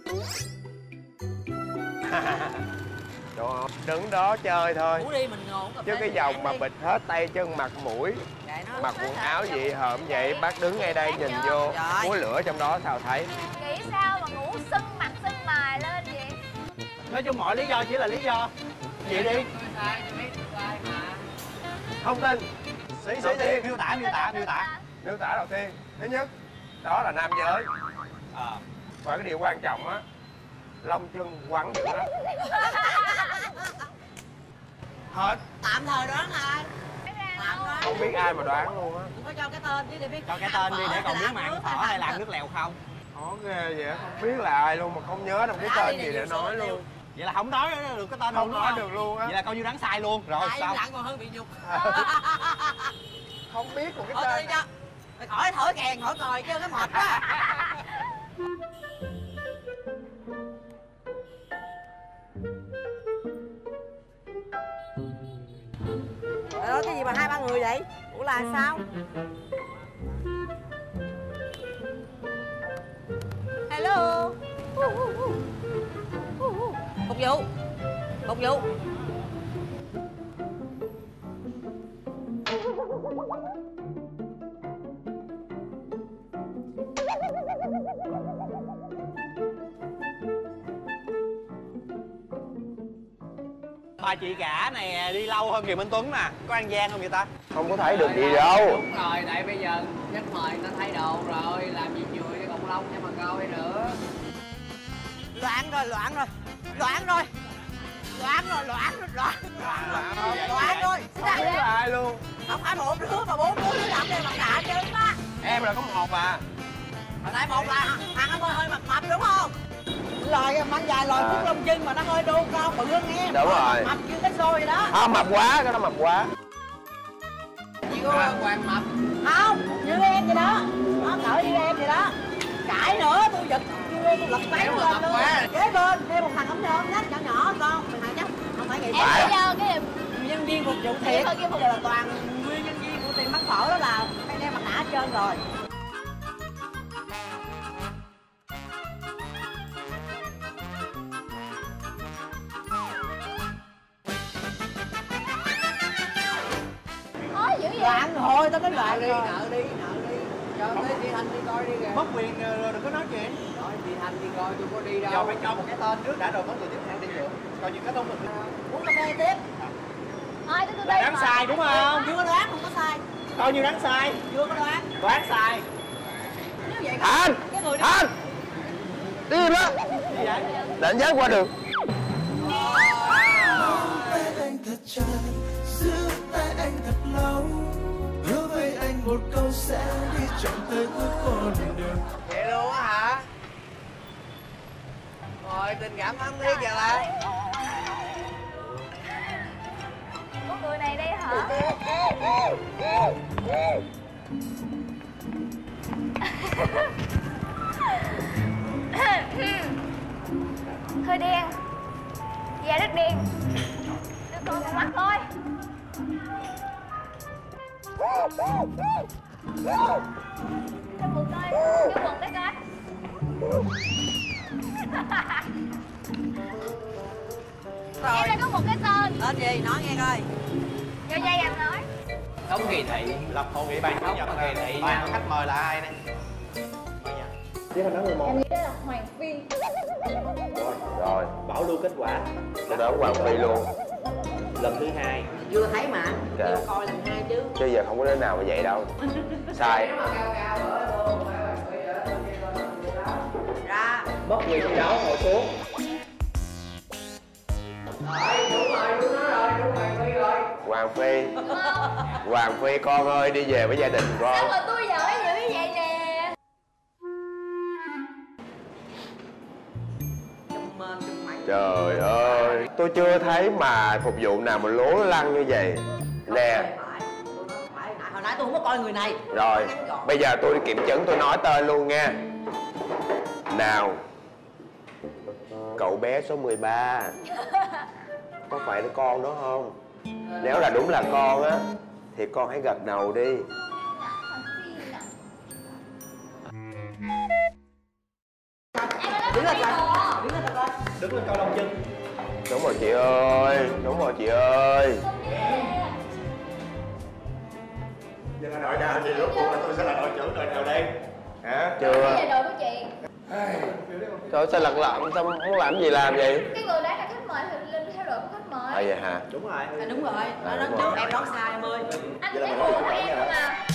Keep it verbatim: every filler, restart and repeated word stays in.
Trời, đứng đó chơi thôi. Ngủ đi mình ngồi Chứ cái vòng mà bịt hết tay chân mặt mũi, mặc quần áo gì hợm vậy, bác đứng ngay đây nhìn vô, múa lửa trong đó sao thấy. Nghĩ sao mà ngủ sưng mặt sưng mày lên vậy? Nói chung mọi lý do chỉ là lý do. Vậy đi. Thông tin. Sĩ sĩ sĩ miêu tả miêu tả miêu tả. Miêu tả đầu tiên, thứ nhất, đó là nam giới. À. Và cái điều quan trọng á, lông chân quắn dữ lắm. Hết. Tạm thời đoán thôi. Tạm đoán. Không biết ai mà đoán luôn á. Không có cho cái tên chứ để biết. Cho cái tên đi để còn biết mà ăn phở hay là ăn nước lèo không. Khó ghê vậy, không biết là ai luôn mà không nhớ đâu cái tên gì để nói luôn. Vậy là không nói được cái tên không nói được luôn á. Vậy là coi như đoán sai luôn. Rồi sao? Lặng còn hơn bị nhục. Không biết một cái Thôi tên. đi cho. Mày khỏi thổi kèn thổi còi chứ cái mệt quá. Đó cái gì mà hai ba người vậy? Ủa là sao? Hello. Phục vụ. Phục vụ. Bà chị cả này đi lâu hơn Kiều Minh Tuấn nè. Có ăn gian không vậy ta? Không có thấy được gì đâu. Đúng rồi, tại bây giờ nhắc mời nó thay đồ rồi, làm gì chừa cho cộng lông cho mà coi nữa. Loạn rồi, loạn rồi. Loạn rồi. Loạn rồi, loạn rồi, loạn. Loạn rồi. Loạn rồi. Không biết là ai luôn. Không phải một đứa mà bốn đứa làm đây mặt nạ chứ á. Em là có một à. Mà tại một là thằng nó hơi mập mập đúng không? Lòi mang dài lòi phút lông chân mà nó hơi đô cao bự hơn nghe. Đúng rồi. Mập như cái xôi vậy đó. Không, mập quá, cái đó mập quá. Chỉ có à. Hoàng mập. Không, như em vậy đó. Nó cỡ như em vậy đó. Cãi nữa tôi giật như em tôi lật váy lên luôn. Kế bên thêm một thằng ống nhôm nhách nhỏ nhỏ con. Mày hại chắc không phải vậy. Em bây giờ cái nhân viên phục vụ thiệt. Bây giờ là toàn nguyên nhân viên của tiệm bán phở đó là phải đeo mặt nạ hết trơn rồi. khó dữ vậy? Loạn hồi tao nói loạn đi, rồi. nợ đi, nợ đi. Cho tới chị Thanh đi coi đi kìa. Mất quyền đừng có nói chuyện. Rồi chị Thanh đi coi tôi có đi đâu. Giờ phải cho một cái tên trước đã rồi có người tiếp theo đi được. Coi như cái thông minh. Uống cà phê tiếp. Thôi tôi Là đoán sai đúng không? Chưa có đoán, không có sai. Coi như đoán sai. Chưa có đoán. Đoán sai. Nếu vậy Thanh! cái người đó. Thanh! Đi im đó. Gì vậy? Để anh dắt qua được. Anh thật chặt, giữ tay anh thật lâu, hứa với anh một câu sẽ đi trọn tới cuối con đường. Vậy luôn á hả? Rồi tình cảm thắm thiết vậy là. Có người này đây hả? Hơi đen. Da rất đen. Đưa tôi một mắt thôi. Cái quần coi, cái quần đấy coi. Em đây có một cái tên. Tên gì? Nói nghe coi. Vô dây em nói. Không kỳ thị. Lập hội nghị ban chủ nhật kỳ thị. Khách mời là ai đây? Chứ anh nói mười một. Em nghĩ đó là Hoàng Phi. Rồi, rồi. Bảo lưu kết quả. Tôi đoán Hoàng Phi luôn. Lần thứ hai. Chưa thấy mà. Kệ. Chưa coi lần hai chứ. Chứ giờ không có đứa nào mà vậy đâu. Sai. Ra. Mất quyền thi đấu ngồi xuống. Rồi, đúng rồi, đúng nó rồi, đúng Hoàng Phi rồi. Hoàng Phi. Hoàng Phi con ơi, đi về với gia đình con. Sao mà tôi giỏi dữ vậy nè? Trời ơi, tôi chưa thấy mà phục vụ nào mà lố lăng như vậy. Nè. Hồi nãy tôi không có coi người này. Rồi, bây giờ tôi đi kiểm chứng, tôi nói tên luôn nha. Nào. Cậu bé số mười ba. Có phải là con đó không? Nếu là đúng là con á thì con hãy gật đầu đi. đứng lên coi, đứng lên coi. Đứng lên coi lòng chân. Đúng rồi chị ơi, đúng rồi chị ơi. Giờ là đội nào thì rốt cuộc là tôi sẽ là đội trưởng đội nào đây? Hả? Chưa. Cái này đồ của chị. Trời ơi, sao lật lọng, sao muốn làm gì làm vậy? Cái người đấy là khách mời thì Linh theo đội của khách mời. À vậy hả? Đúng rồi. À, đúng rồi, nó À, nói đúng trước rồi. em đón sai em ơi. Anh thấy bộ của em mà.